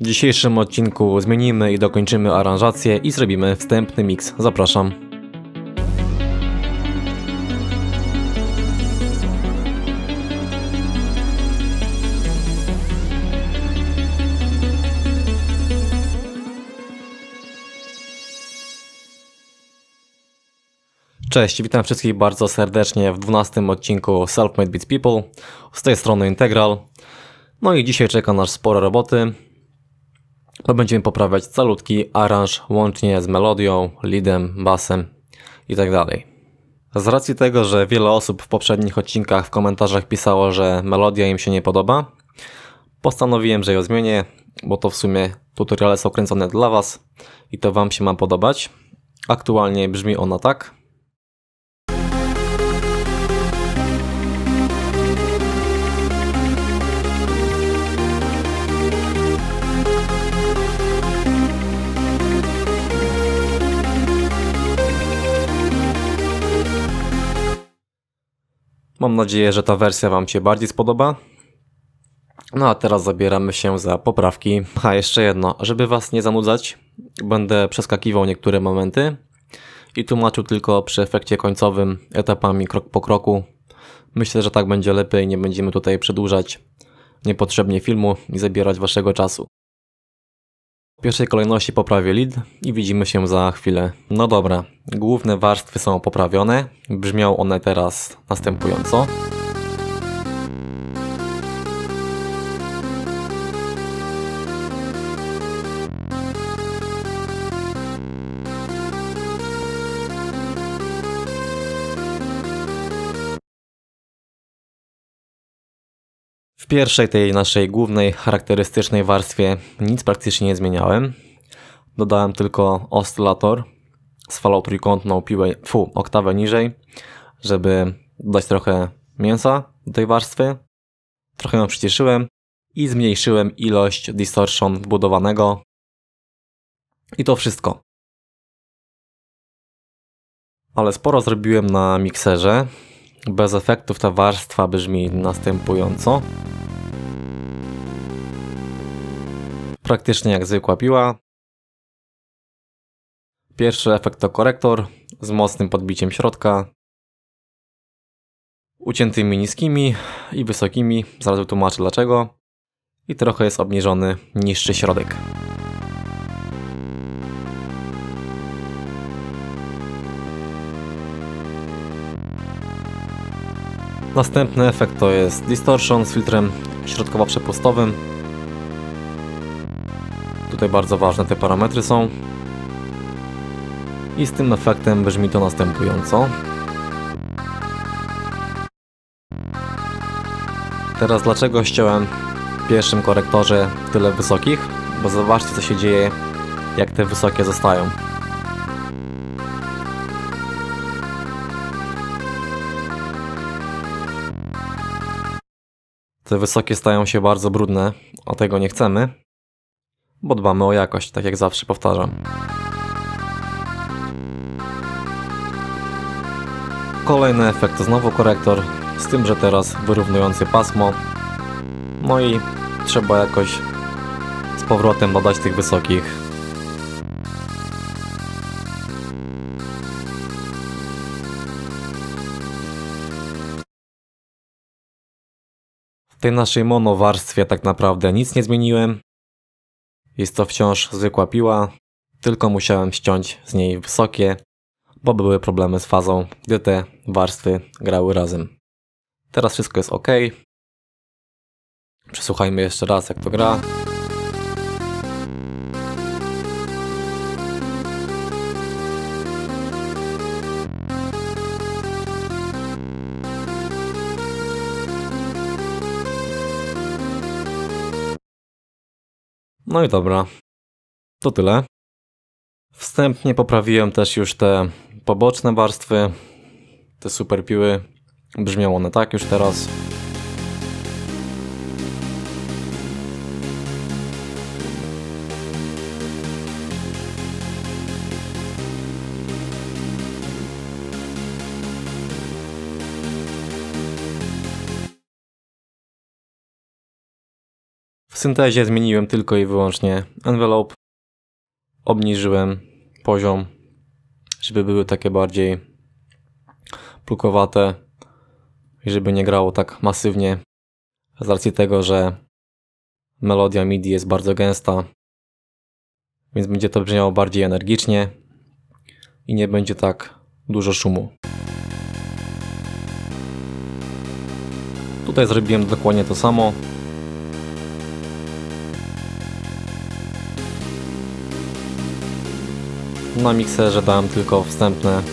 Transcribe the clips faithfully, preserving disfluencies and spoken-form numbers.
W dzisiejszym odcinku zmienimy i dokończymy aranżację i zrobimy wstępny miks. Zapraszam. Cześć, witam wszystkich bardzo serdecznie w dwunastym odcinku Selfmade Beats People. Z tej strony Integral. No i dzisiaj czeka nas sporo roboty, bo będziemy poprawiać calutki aranż łącznie z melodią, leadem, basem itd. Z racji tego, że wiele osób w poprzednich odcinkach w komentarzach pisało, że melodia im się nie podoba, postanowiłem, że ją zmienię, bo to w sumie tutoriale są kręcone dla Was i to Wam się ma podobać. Aktualnie brzmi ona tak. Mam nadzieję, że ta wersja Wam się bardziej spodoba. No a teraz zabieramy się za poprawki. A jeszcze jedno, żeby Was nie zanudzać, będę przeskakiwał niektóre momenty i tłumaczył tylko przy efekcie końcowym etapami krok po kroku. Myślę, że tak będzie lepiej, nie będziemy tutaj przedłużać niepotrzebnie filmu i zabierać Waszego czasu. W pierwszej kolejności poprawię lead i widzimy się za chwilę. No dobra, główne warstwy są poprawione. Brzmią one teraz następująco. W pierwszej tej naszej głównej, charakterystycznej warstwie nic praktycznie nie zmieniałem. Dodałem tylko oscylator z falą trójkątną piłę, fu, oktawę niżej, żeby dodać trochę mięsa do tej warstwy. Trochę ją przyciszyłem i zmniejszyłem ilość distortion wbudowanego. I to wszystko. Ale sporo zrobiłem na mikserze. Bez efektów ta warstwa brzmi następująco. Praktycznie jak zwykła piła. Pierwszy efekt to korektor z mocnym podbiciem środka, uciętymi niskimi i wysokimi, zaraz wytłumaczę dlaczego. I trochę jest obniżony niższy środek. Następny efekt to jest distortion z filtrem środkowo-przepustowym. Tutaj bardzo ważne te parametry są. I z tym efektem brzmi to następująco. Teraz dlaczego ściąłem w pierwszym korektorze tyle wysokich? Bo zobaczcie, co się dzieje, jak te wysokie zostają. Te wysokie stają się bardzo brudne, a tego nie chcemy, bo dbamy o jakość, tak jak zawsze powtarzam. Kolejny efekt to znowu korektor, z tym, że teraz wyrównujący pasmo. No i trzeba jakoś z powrotem dodać tych wysokich. W tej naszej mono warstwie tak naprawdę nic nie zmieniłem. Jest to wciąż zwykła piła, tylko musiałem ściąć z niej wysokie, bo były problemy z fazą, gdy te warstwy grały razem. Teraz wszystko jest ok. Przesłuchajmy jeszcze raz, jak to gra. No i dobra, to tyle. Wstępnie poprawiłem też już te poboczne warstwy, te super piły. Brzmią one tak już teraz. syntezie zmieniłem tylko i wyłącznie envelope. Obniżyłem poziom, żeby były takie bardziej plukowate i żeby nie grało tak masywnie. Z racji tego, że melodia MIDI jest bardzo gęsta, więc będzie to brzmiało bardziej energicznie i nie będzie tak dużo szumu. Tutaj zrobiłem dokładnie to samo. Na mikserze dałem tylko wstępne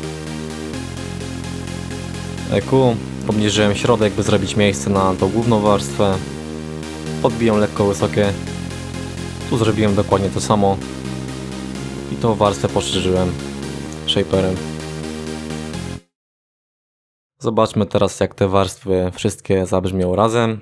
E Q. Obniżyłem środek, by zrobić miejsce na tą główną warstwę. Podbiłem lekko wysokie. Tu zrobiłem dokładnie to samo. I tą warstwę poszerzyłem shaperem. Zobaczmy teraz, jak te warstwy wszystkie zabrzmią razem.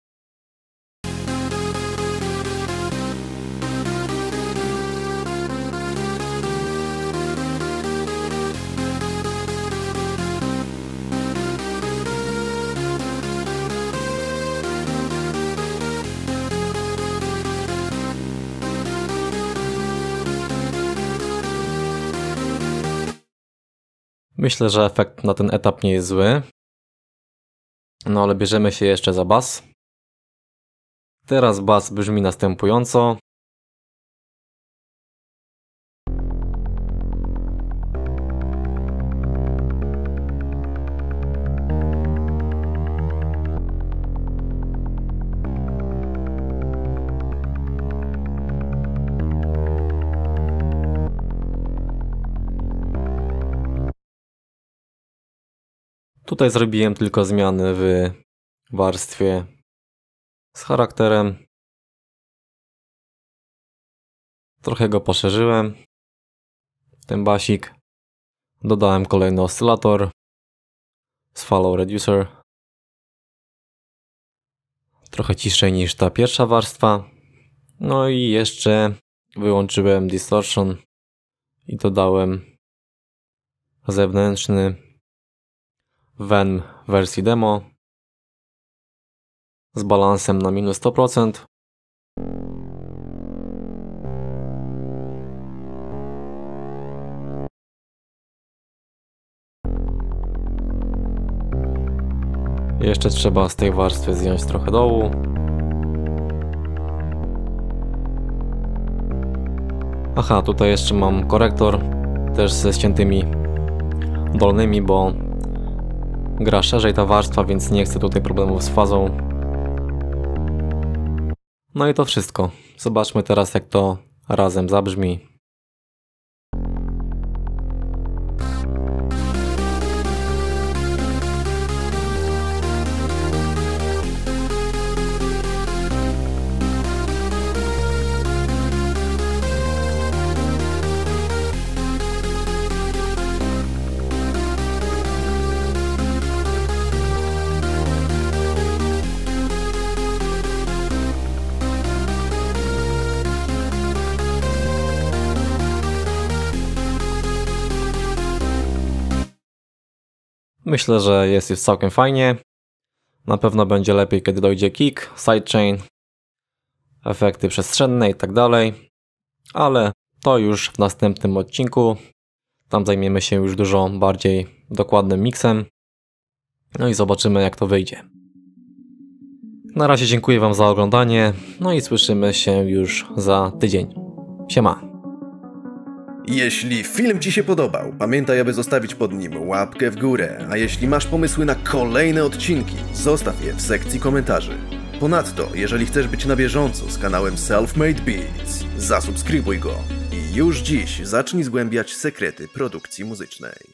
Myślę, że efekt na ten etap nie jest zły. No ale bierzemy się jeszcze za bas. Teraz bas brzmi następująco. Tutaj zrobiłem tylko zmiany w warstwie z charakterem. Trochę go poszerzyłem. Ten basik. Dodałem kolejny oscylator z falą reducer. Trochę ciszej niż ta pierwsza warstwa. No i jeszcze wyłączyłem distortion i dodałem zewnętrzny Ven w wersji demo z balansem na minus sto procent. Jeszcze trzeba z tej warstwy zdjąć trochę dołu. Aha, tutaj jeszcze mam korektor też ze ściętymi dolnymi, bo gra szerzej ta warstwa, więc nie chcę tutaj problemów z fazą. No i to wszystko. Zobaczmy teraz, jak to razem zabrzmi. Myślę, że jest już całkiem fajnie. Na pewno będzie lepiej, kiedy dojdzie kick, sidechain, efekty przestrzenne i tak dalej. Ale to już w następnym odcinku. Tam zajmiemy się już dużo bardziej dokładnym miksem. No i zobaczymy, jak to wyjdzie. Na razie dziękuję Wam za oglądanie. No i słyszymy się już za tydzień. Siema. Jeśli film Ci się podobał, pamiętaj, aby zostawić pod nim łapkę w górę, a jeśli masz pomysły na kolejne odcinki, zostaw je w sekcji komentarzy. Ponadto, jeżeli chcesz być na bieżąco z kanałem Selfmade Beats, zasubskrybuj go i już dziś zacznij zgłębiać sekrety produkcji muzycznej.